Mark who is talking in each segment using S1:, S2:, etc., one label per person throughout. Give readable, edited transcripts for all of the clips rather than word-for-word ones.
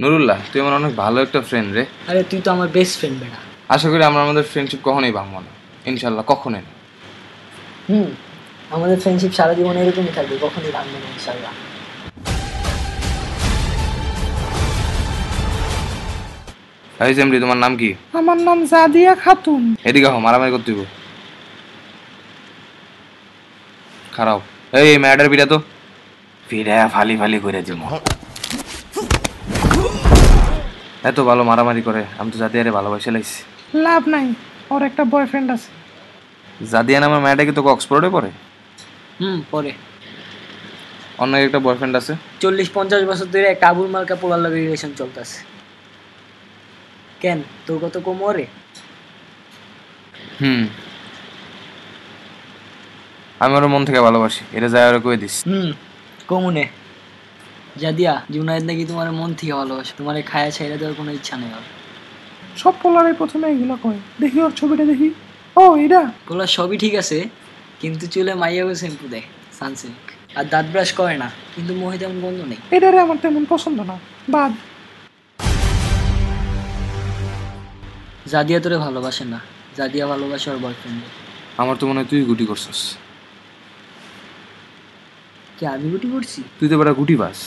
S1: নুরুল্লাহ, তুই আমার অনেক ভালো একটা ফ্রেন্ড রে।
S2: আরে তুই তো আমার বেস্ট ফ্রেন্ড বেটা।
S1: আশা করি আমরা আমাদের ফ্রেন্ডশিপ কখনোই ভাঙবো না, ইনশাল্লাহ কখনোই না।
S2: আমাদের ফ্রেন্ডশিপ সারা জীবন এরকমই থাকবে, কখনোই ভাঙবে না ইনশাল্লাহ।
S1: এই জেমরি, তোমার নাম কি?
S3: আমার নাম জাদিয়া খাতুন।
S1: এদিকে হো, মারামারি করতে হইব। খারাপ। এই ম্যাডার বিটা তো ফিরে ফালি ফালি করে দিব। এত ভালো মারামারি করে, আমি তো জাদিয়ারে ভালোবাসে লাইছি।
S3: লাভ নাই, ওর একটা বয়ফ্রেন্ড আছে।
S1: জাদিয়া নামের মেয়েটা কি তোকে অক্সফোর্ডে পড়ে?
S2: পরে
S1: অন্য একটা বয়ফ্রেন্ড আছে।
S2: 40-50 বছর ধরে একটা আবুল মালকা পোলার লাগে রিলেশন চলতেছে। কেন, তোর কত কম ওরে?
S1: আমি ওর মন থেকে ভালোবাসি, এটা যায় ওরা কই দিস।
S2: কমুনে জাদিয়া, জুনায়েদ নাকি তোমার মন থেকে ভালোবাসে, তোমার খায়া ছাইরা দেওয়ার কোনো ইচ্ছা নেই ওর।
S3: সব পোলারে প্রথমে এগুলো কয়। দেখি ওর ছবিটা দেখি। ও এটা
S2: পোলার সবই ঠিক আছে, কিন্তু চুলে মাইয়াবে শ্যাম্পু দেয়, সানসিল্ক, আর দাঁত ব্রাশ করে না, কিন্তু মুখে তেমন গন্ধ নেই।
S3: এটারে আমার তেমন পছন্দ না, বাদ।
S2: জাদিয়া তোরে ভালোবাসে না, জাদিয়া ভালোবাসে ওর বয়ফ্রেন্ড।
S1: আমার তো মনে হয় তুই গুটি করছিস।
S2: কি আমি গুটি করছি?
S1: তুই তো বেটা গুটি বাস,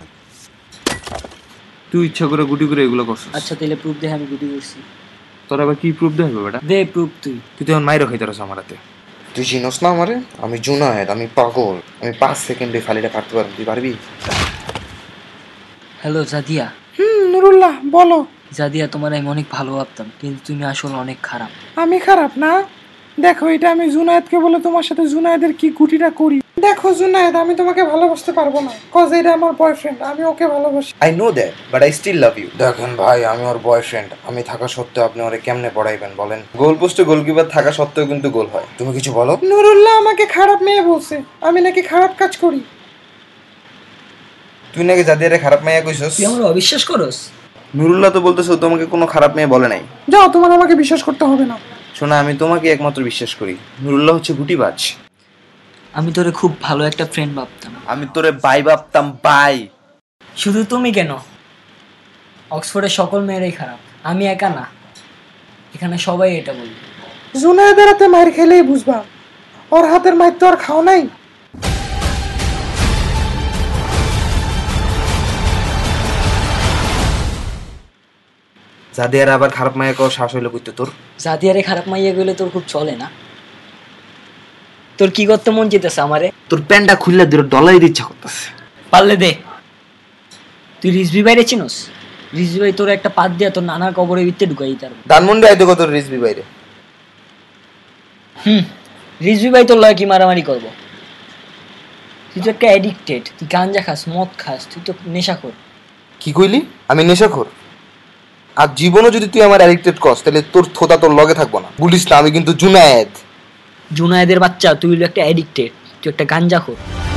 S1: তুই ইচ্ছা করে গুটি করে এগুলো করছিস।
S2: আচ্ছা তাহলে প্রুফ দে আমি গুটি করছি।
S1: তোর আবার কি প্রুফ দেবে বেটা?
S2: দে প্রুফ। তুই
S1: তো এখন মাইরো খাইতে রস আমার হাতে। তুই চিনস না আমারে? আমি জুনায়েদ, আমি পাগল, আমি 5 সেকেন্ডে ফালিটা কাটতে পারবি, তুই পারবি?
S2: হ্যালো জাদিয়া।
S3: নুরুল্লাহ বলো।
S2: জাদিয়া, তোমার আমি অনেক ভালো ভাবতাম, কিন্তু তুমি আসলে অনেক খারাপ।
S3: আমি খারাপ না? দেখো, এটা আমি জুনায়েদকে বলে তোমার সাথে জুনায়েদের কি গুটিটা করি। দেখো জুনায়েদ, আমি তোমাকে ভালোবাসতে পারবো না, কজ এটা আমার বয়ফ্রেন্ড, আমি ওকে ভালোবাসি।
S1: I know that, but I still love you. দেখেন ভাই, আমি ওর বয়ফ্রেন্ড, আমি থাকা সত্ত্বেও আপনি ওরে কেমনে পড়াইবেন বলেন? গোল পোস্টে গোলকিপার থাকা সত্ত্বেও কিন্তু গোল হয়। তুমি কিছু বলো।
S3: নুরুল্লাহ আমাকে খারাপ মেয়ে বলছে, আমি নাকি খারাপ কাজ করি।
S1: তুই নাকি জাদিয়ারে খারাপ মেয়ে কইছস?
S2: তুই আমার অবিশ্বাস করস?
S1: নুরুল্লাহ তো বলতেছে তোমাকে কোনো খারাপ মেয়ে বলে নাই।
S3: যাও, তোমার আমাকে বিশ্বাস করতে হবে না।
S1: শোনা, আমি তোমাকে একমাত্র বিশ্বাস করি। নুরুল্লাহ হচ্ছে গুটিবাজ।
S2: আমি তোরে খুব ভালো একটা ফ্রেন্ড ভাবতাম।
S1: আমি তোরে বাই ভাবতাম, বাই।
S2: শুধু তুমি কেন, অক্সফোর্ডের সকল মেয়েরাই খারাপ, আমি একা না, এখানে সবাই এটা বলবে।
S3: জুনায়েদের হাতে মায়ের খেলেই বুঝবা, ওর হাতের মায়ের তো আর খাও নাই।
S1: জাদিয়ার আবার খারাপ মায়া কও শ্বাস হইলো কইতে তোর?
S2: জাদিয়ারে খারাপ মাইয়া গেলে তোর খুব চলে না? তোর কি করতে মন চেতেছে আমারে?
S1: তোর প্যান্টটা খুললে দূরে ডলাই ইচ্ছা করতেছে।
S2: পারলে দে। তুই রিজভি বাইরে চিনোস? রিজভি ভাই তোর একটা পাত দিয়া তোর নানার কবরের ভিতরে ঢুকাই দিতে পারবো।
S1: ধানমন্ডি আইতো কত রিজবি বাইরে।
S2: রিজভি ভাই তোর লয় কি মারামারি করবো? তুই তো একটা অ্যাডিক্টেড, তুই গাঞ্জা খাস, মদ খাস, তুই তো নেশাখোর।
S1: কি কইলি? আমি নেশাখোর? আর জীবনও যদি তুই আমার অ্যাডিক্টেড করস, তাহলে তোর থোতা তোর লগে থাকবো না, বলিস না? আমি কিন্তু জুনায়েদ।
S2: জুনায়েদের বাচ্চা, তুই হলো একটা অ্যাডিক্টেড, তুই একটা গাঞ্জাখোর।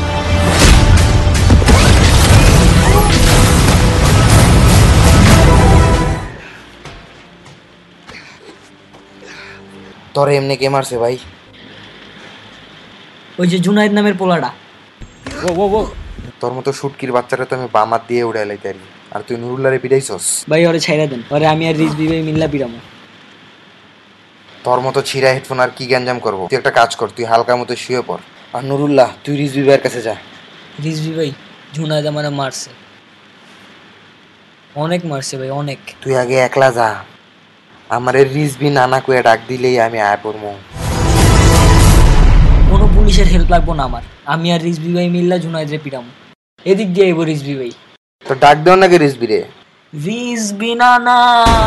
S1: তোরে এমনি কে মারছে ভাই?
S2: ওই যে জুনায়েদ নামের পোলাটা।
S1: তোর মতো শুটকির বাচ্চাটা তো আমি বামাত দিয়ে উড়াই লাইতে পারি, আর তুই নুরুল্লাহরে পিটাইছস।
S2: ভাই ওরে ছাইরা দেন, ওরে আমি আর রিজভি ভাই মিল্লা পিরামো।
S1: তোর মতো ছিঁড়া হেডফোন আর কি গ্যাঞ্জাম করবো? তুই একটা কাজ কর, তুই হালকা মতো শুয়ে পড়। আর নুরুল্লাহ, তুই রিজভি ভাইয়ের কাছে যা।
S2: রিজভি ভাই, জুনায়েদ আমারে মারছে, অনেক মারছে ভাই, অনেক।
S1: তুই আগে একলা যা, আমারে রিজভি নানা কইয়া ডাক দিলেই আমি আয় পড়মু।
S2: কোনো পুলিশের হেল্প লাগবো না আমার, আমি আর রিজভি ভাই মিল্লা জুনায়েদরে পিরামো। এদিক দিয়ে আইবো রিজভি ভাই।
S1: তো ডাক দেও নাকি রিজভি রে?
S2: রিজভি নানা।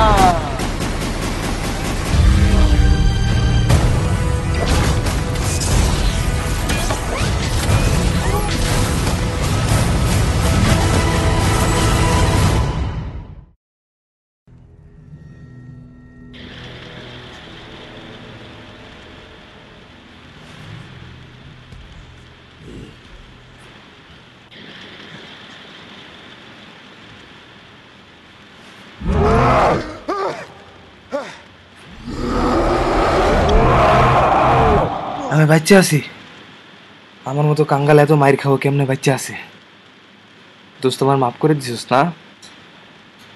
S1: আমি বাচ্চা আছি, আমার মতো কাঙ্গাল এত মাইর খাবো কেমনে বাচ্চা আছে? দোস্ত আমার মাফ করে দিছিস না?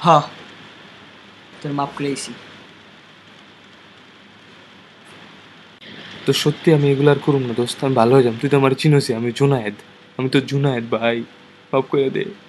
S2: হ্যাঁ, তোর মাপ করেছি।
S4: তো সত্যি আমি এগুলো আর করুম না দোস্ত, আমি ভালো হয়ে যাম। তুই তো আমার চিনোসি, আমি জুনায়েদ, আমি তো জুনায়েদ ভাই, মাফ করে দে।